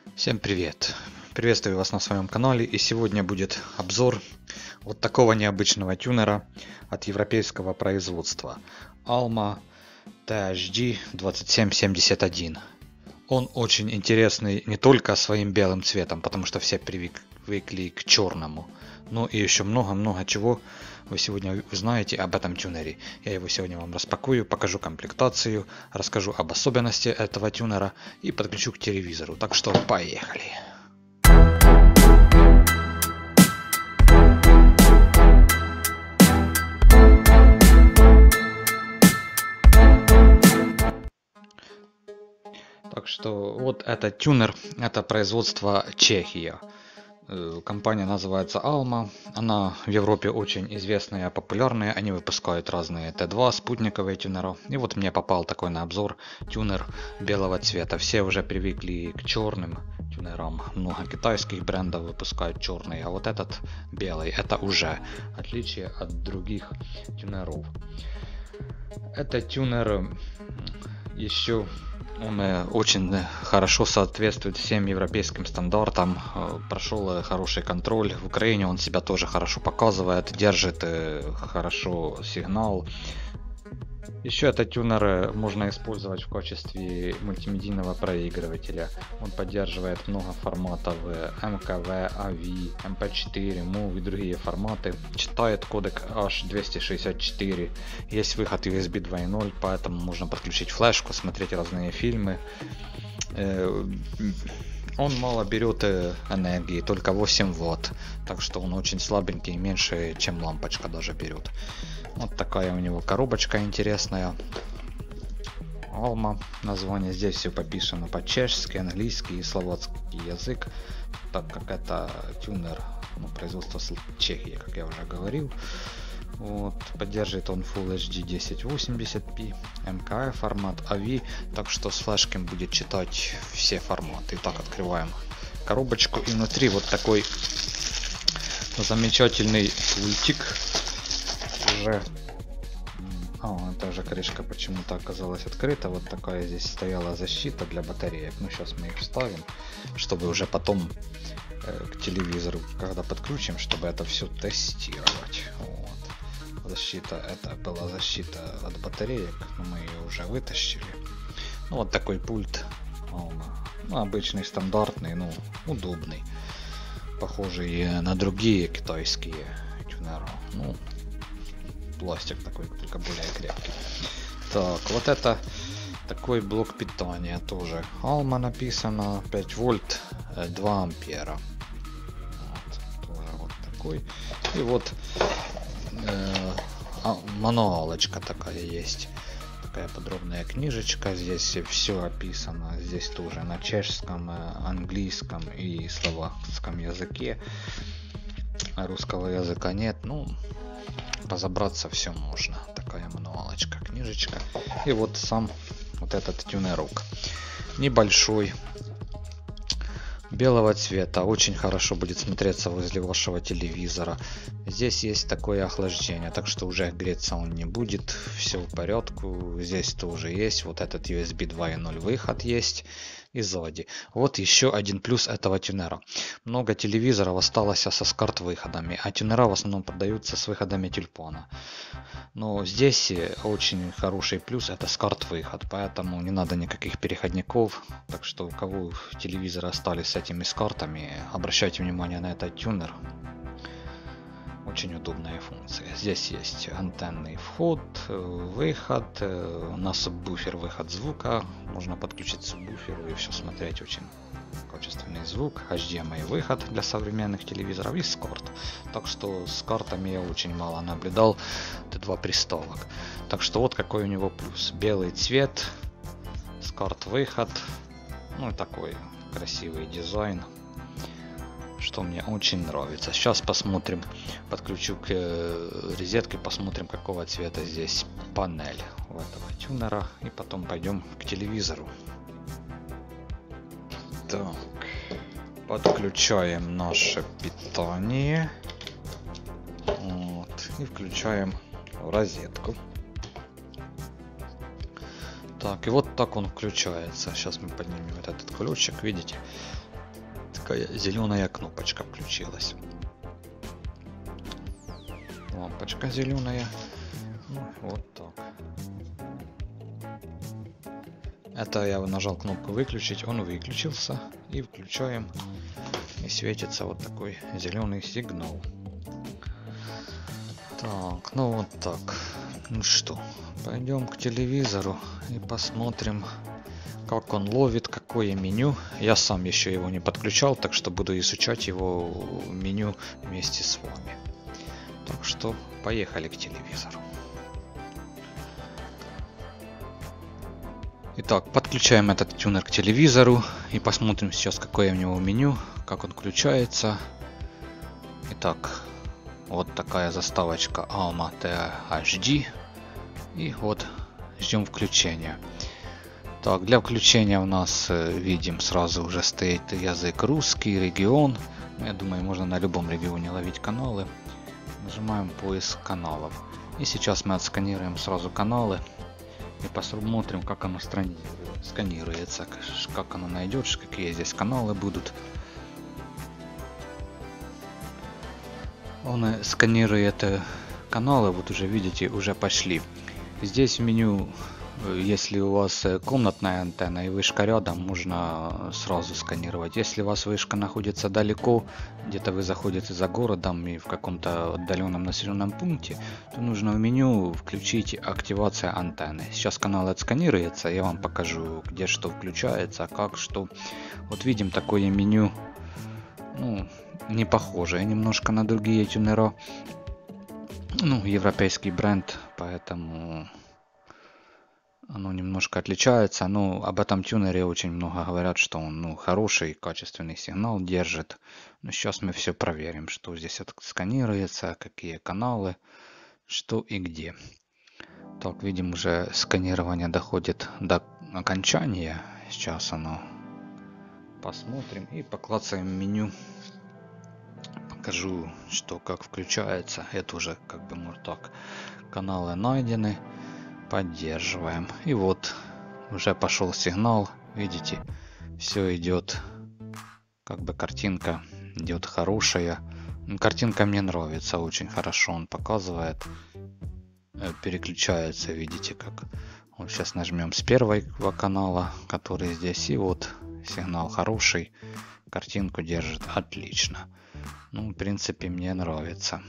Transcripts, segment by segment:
Всем привет! Приветствую вас на своем канале, и сегодня будет обзор вот такого необычного тюнера от европейского производства Alma THD 2771. Он очень интересный не только своим белым цветом, потому что все привыкли к черному, но и еще много-много чего вы сегодня узнаете об этом тюнере. Я его сегодня вам распакую, покажу комплектацию, расскажу об особенности этого тюнера и подключу к телевизору. Так что поехали! Так что вот этот тюнер, это производство Чехия. Компания называется Alma. Она в Европе очень известная, популярная. Они выпускают разные Т2, спутниковые тюнера. И вот мне попал такой на обзор тюнер белого цвета. Все уже привыкли к черным тюнерам. Много китайских брендов выпускают черные. А вот этот белый, это уже отличие от других тюнеров. Этот тюнер еще... Он очень хорошо соответствует всем европейским стандартам, прошел хороший контроль. В Украине он себя тоже хорошо показывает, держит хорошо сигнал. Еще этот тюнер можно использовать в качестве мультимедийного проигрывателя. Он поддерживает много форматов МКВ, AV, MP4, MOV и другие форматы. Читает кодек H264. Есть выход USB 2.0, поэтому можно подключить флешку, смотреть разные фильмы. Он мало берет энергии, только 8 Вт, так что он очень слабенький, меньше, чем лампочка даже берет. Вот такая у него коробочка интересная. Alma, название здесь все пописано по-чешски, английский и словацкий язык, так как это тюнер, производство Чехии, как я уже говорил. Вот, поддерживает он Full HD 1080p, МК формат, AV, так что с флешки будет читать все форматы. Итак, открываем коробочку, и внутри вот такой замечательный пультик. Уже это уже крышка почему-то оказалась открыта. Вот такая здесь стояла защита для батареек. Ну, сейчас мы их вставим, чтобы уже потом к телевизору, когда подключим, чтобы это все тестировать. Вот. Защита, это была защита от батареек, но мы ее уже вытащили. Ну, вот такой пульт. Обычный, стандартный, но удобный. Похожий на другие китайские тюнеры. Пластик такой, только более крепкий. Так, вот это такой блок питания тоже. Alma написано, 5 вольт, 2 ампера. Вот, тоже вот такой. И вот мануалочка такая есть. Такая подробная книжечка. Здесь все описано. Здесь тоже на чешском, английском и словацком языке. Русского языка нет. Разобраться все можно. Такая мануалочка, книжечка. И вот сам вот этот тюнерок. Небольшой. Белого цвета. Очень хорошо будет смотреться возле вашего телевизора. Здесь есть такое охлаждение, так что уже греться он не будет. Все в порядку. Здесь тоже есть. Вот этот USB 2.0 выход есть. И сзади. Вот еще один плюс этого тюнера. Много телевизоров осталось со SCART выходами, а тюнера в основном продаются с выходами тюльпана. Но здесь очень хороший плюс — это SCART выход, поэтому не надо никаких переходников. Так что у кого телевизоры остались с этими SCARTами, обращайте внимание на этот тюнер. Очень удобная функция. Здесь есть антенный вход, выход, на субвуфер выход звука. Можно подключить субвуфер и все смотреть. Очень качественный звук. HDMI выход для современных телевизоров и SCART. Так что с картами я очень мало наблюдал. Т2 приставок. Так что вот какой у него плюс. Белый цвет, SCART выход. И такой красивый дизайн, что мне очень нравится. Сейчас посмотрим, подключу к розетке, посмотрим, какого цвета здесь панель у этого тюнера, и потом пойдем к телевизору. Так, подключаем наше питание, и включаем розетку. Так, и вот так он включается. Сейчас мы поднимем вот этот ключик, видите? такая зеленая кнопочка включилась. Лампочка зеленая. Вот так. Это я нажал кнопку выключить, он выключился. И включаем. И светится вот такой зеленый сигнал. Так, ну вот так. Ну что, пойдем к телевизору и посмотрим, как он ловит, какое меню. Я сам еще его не подключал, так что буду изучать его меню вместе с вами. Так что поехали к телевизору. Итак, подключаем этот тюнер к телевизору и посмотрим сейчас, какое у него меню, как он включается. Итак, вот такая заставочка Alma THD. И вот ждем включения. Так, для включения у нас видим сразу уже стоит язык русский, регион. Я думаю, можно на любом регионе ловить каналы. Нажимаем поиск каналов. И сейчас мы отсканируем сразу каналы. И посмотрим, как оно сканируется, как оно найдет, какие здесь каналы будут. Он сканирует каналы, вот уже видите, уже пошли. Здесь в меню, если у вас комнатная антенна и вышка рядом, можно сразу сканировать. Если у вас вышка находится далеко, где-то вы заходите за городом и в каком-то отдаленном населенном пункте, то нужно в меню включить активация антенны. Сейчас канал отсканируется, я вам покажу, где что включается, как что. Вот видим такое меню, ну, не похожее немножко на другие тюнера. Ну, европейский бренд, поэтому оно немножко отличается. Но об этом тюнере очень много говорят, что он хороший, качественный сигнал держит. Но сейчас мы все проверим, что здесь сканируется, какие каналы, что и где. Так, видим, уже сканирование доходит до окончания. Сейчас оно посмотрим и поклацаем меню. Покажу, что как включается. Это уже как бы вот так. Каналы найдены. Поддерживаем. И вот уже пошел сигнал. Видите, все идет. Как бы картинка идет хорошая. Картинка мне нравится. Очень хорошо он показывает. Переключается, видите, как. Вот сейчас нажмем с первого канала, который здесь. И вот сигнал хороший. Картинку держит отлично. Ну, в принципе, мне нравится,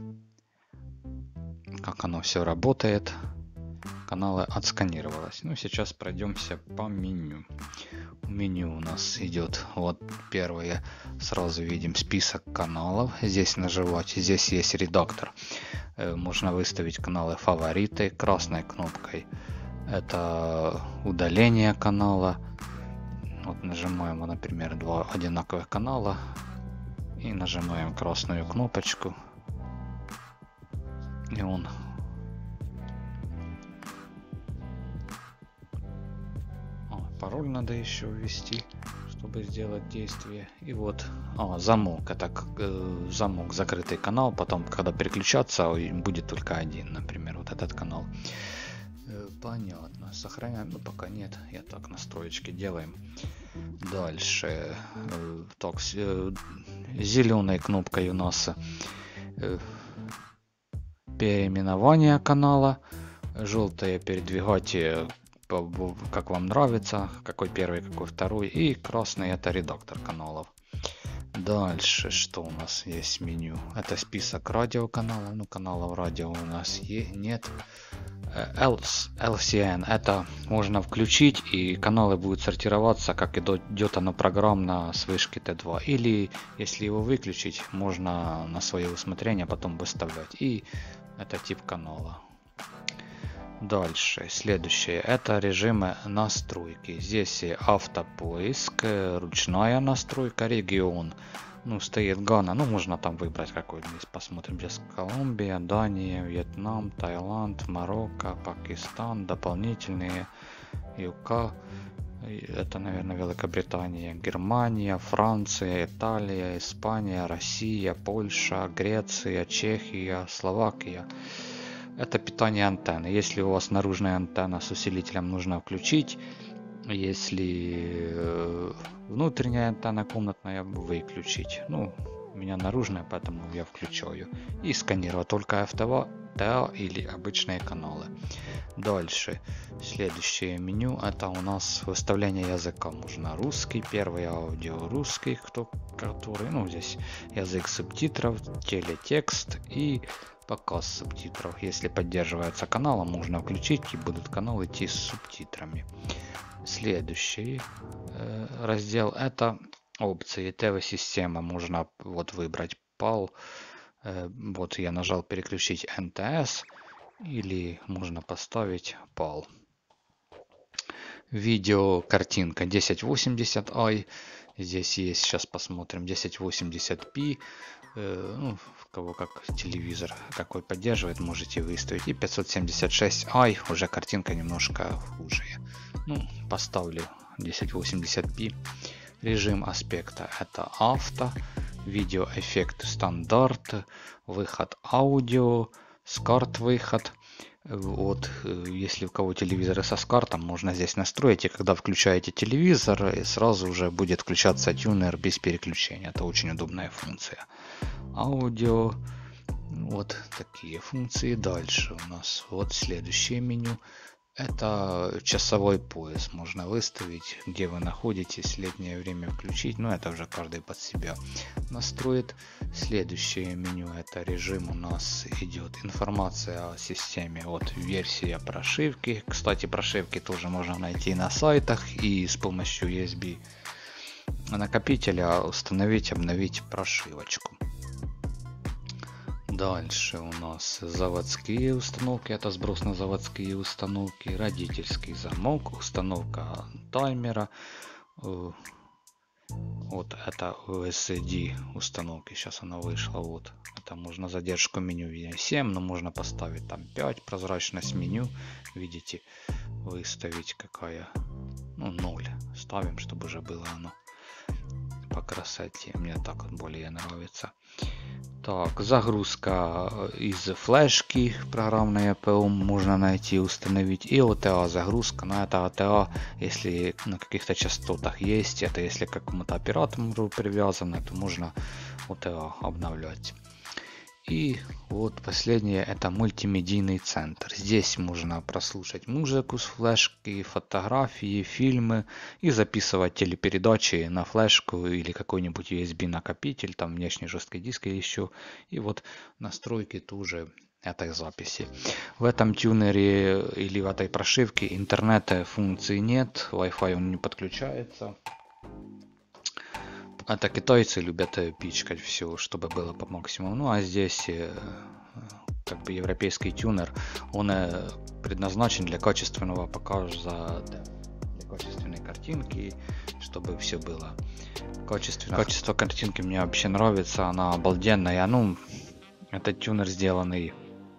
как оно все работает. Каналы отсканировалось. Ну, сейчас пройдемся по меню. Меню у нас идет вот первое. Сразу видим список каналов. Здесь нажимать. Здесь есть редактор. Можно выставить каналы фавориты красной кнопкой. Это удаление канала. Вот нажимаем, например, два одинаковых канала. И нажимаем красную кнопочку. И он пароль надо еще ввести, чтобы сделать действие. И вот замок. Это замок, закрытый канал. Потом, когда переключаться, будет только один, например, вот этот канал. Понятно. Сохраняем. Ну, пока нет. Я так настроечки делаем. Дальше. Так, зеленой кнопкой у нас переименование канала. Желтая передвигать, как вам нравится, какой первый, какой второй. И красный это редактор каналов. Дальше что у нас есть в меню? Это список радиоканалов. Ну, каналов радио у нас нет. LCN это можно включить, и каналы будут сортироваться, как идет оно программно с вышки Т2. Или если его выключить, можно на свое усмотрение потом выставлять. И это тип канала. Дальше, следующее, это режимы настройки. Здесь автопоиск, ручная настройка, регион. Ну, стоит Гана, ну, можно там выбрать какой-нибудь. Посмотрим, здесь Колумбия, Дания, Вьетнам, Таиланд, Марокко, Пакистан, дополнительные, ЮК. Это, наверное, Великобритания, Германия, Франция, Италия, Испания, Россия, Польша, Греция, Чехия, Словакия. Это питание антенны. Если у вас наружная антенна с усилителем, нужно включить. Если внутренняя антенна комнатная, выключить. Ну, у меня наружная, поэтому я включаю. И сканировать только FTV, TA или обычные каналы. Дальше. Следующее меню, это у нас выставление языка. Можно русский, первый аудио русский, который, ну, здесь язык субтитров, телетекст и показ субтитров. Если поддерживается каналом, можно включить и будут каналы идти с субтитрами. Следующий раздел, это опции ТВ-система. Можно вот выбрать PAL. Вот я нажал переключить NTS, или можно поставить PAL. Видео, картинка 1080i. Здесь есть, сейчас посмотрим, 1080p. Ну, в кого как телевизор какой поддерживает, можете выставить. И 576i, уже картинка немножко хуже. Ну, поставлю 1080p. Режим аспекта, это авто. Видеоэффект стандарт. Выход аудио. SCART выход. Вот, если у кого телевизоры со SCART, можно здесь настроить, и когда включаете телевизор, сразу уже будет включаться тюнер без переключения. Это очень удобная функция. Аудио, вот такие функции. Дальше у нас вот следующее меню. Это часовой пояс. Можно выставить, где вы находитесь, летнее время включить. Но это уже каждый под себя настроит. Следующее меню, это режим, у нас идет информация о системе. Вот версия прошивки. Кстати, прошивки тоже можно найти на сайтах. И с помощью USB накопителя установить, обновить прошивочку. Дальше у нас заводские установки, это сброс на заводские установки, родительский замок, установка таймера. Вот это USD установки, сейчас она вышла, вот. Это можно задержку меню 7, но можно поставить там 5, прозрачность меню, видите, выставить какая, ну 0, ставим, чтобы уже было оно по красоте, мне так вот более нравится. Так, загрузка из флешки, программная ПО можно найти, установить. И OTA загрузка, но это OTA, если на каких-то частотах есть, это если к какому-то оператору привязано, то можно OTA обновлять. И вот последнее, это мультимедийный центр. Здесь можно прослушать музыку с флешки, фотографии, фильмы и записывать телепередачи на флешку или какой-нибудь USB накопитель, там внешний жесткий диск или еще. И вот настройки тоже этой записи. В этом тюнере или в этой прошивке интернета функции нет, Wi-Fi он не подключается. Это китайцы любят пичкать все, чтобы было по максимуму. Ну а здесь как бы европейский тюнер, он предназначен для качественного показа, для качественной картинки, чтобы все было качественно. Качество картинки мне вообще нравится, она обалденная. Ну, этот тюнер сделанный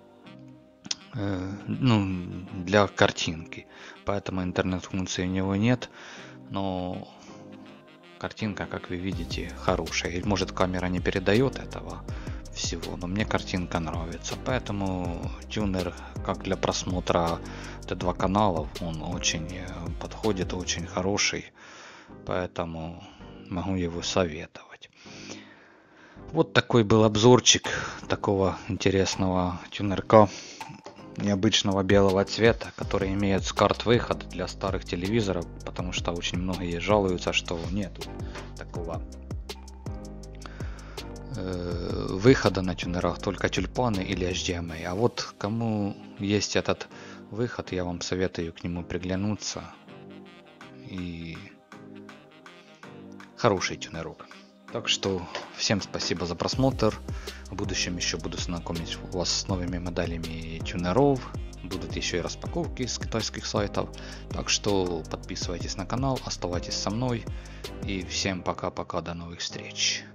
ну, для картинки, поэтому интернет-функции у него нет, но картинка, как вы видите, хорошая. Или может камера не передает этого всего, но мне картинка нравится. Поэтому тюнер, как для просмотра Т2 каналов, он очень подходит, очень хороший. Поэтому могу его советовать. Вот такой был обзорчик такого интересного тюнерка необычного белого цвета, который имеет SCART выход для старых телевизоров, потому что очень многие жалуются, что нет такого выхода на тюнерах, только тюльпаны или HDMI. А вот кому есть этот выход, я вам советую к нему приглянуться. И хороший тюнерок. Так что всем спасибо за просмотр. В будущем еще буду знакомить вас с новыми моделями тюнеров. Будут еще и распаковки с китайских сайтов. Так что подписывайтесь на канал, оставайтесь со мной. И всем пока-пока, до новых встреч.